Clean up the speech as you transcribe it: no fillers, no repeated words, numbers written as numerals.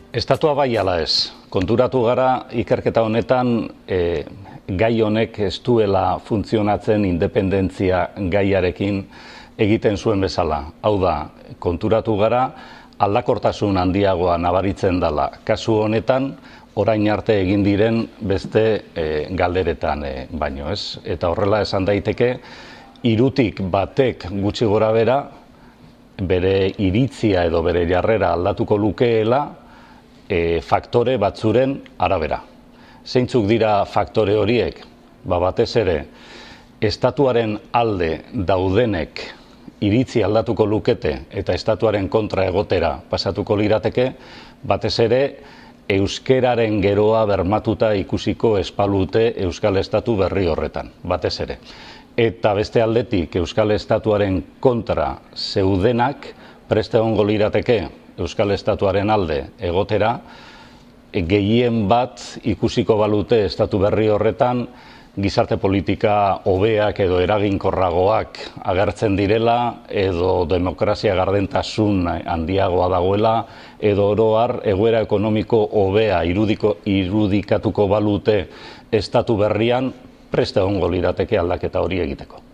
Estatua bai ala ez. Konturatu gara ikerketa honetan gai honek ez duela funtzionatzen independentzia gaiarekin egiten zuen bezala. Hau da, konturatu gara aldakortasun handiagoa nabaritzen dela. Kasu honetan, orain arte egin diren beste galderetan baino ez. Eta horrela esan daiteke, hirutik batek gutxi gora bera, bere iritzia edo bere jarrera aldatuko lukeela, faktore batzuren arabera. Zeintzuk dira faktore horiek? Batez ere, estatuaren alde daudenek iritzi aldatuko lukete eta estatuaren kontra egotera pasatuko lirateke, batez ere, euskeraren geroa bermatuta ikusiko espalute Euskal Estatu berri horretan, batez ere. Eta beste aldetik, Euskal Estatuaren kontra zeudenak preste egongo lirateke Euskal Estatuaren alde egotera, gehien bat ikusiko balute estatu berri horretan gizarte politika hobeak edo eraginkorragoak agertzen direla, edo demokrazia gardentasun handiagoa dagoela, edo oro har egoera ekonomiko hobea irudikatuko balute estatu berrian preste egongo lirateke aldaketa hori egiteko.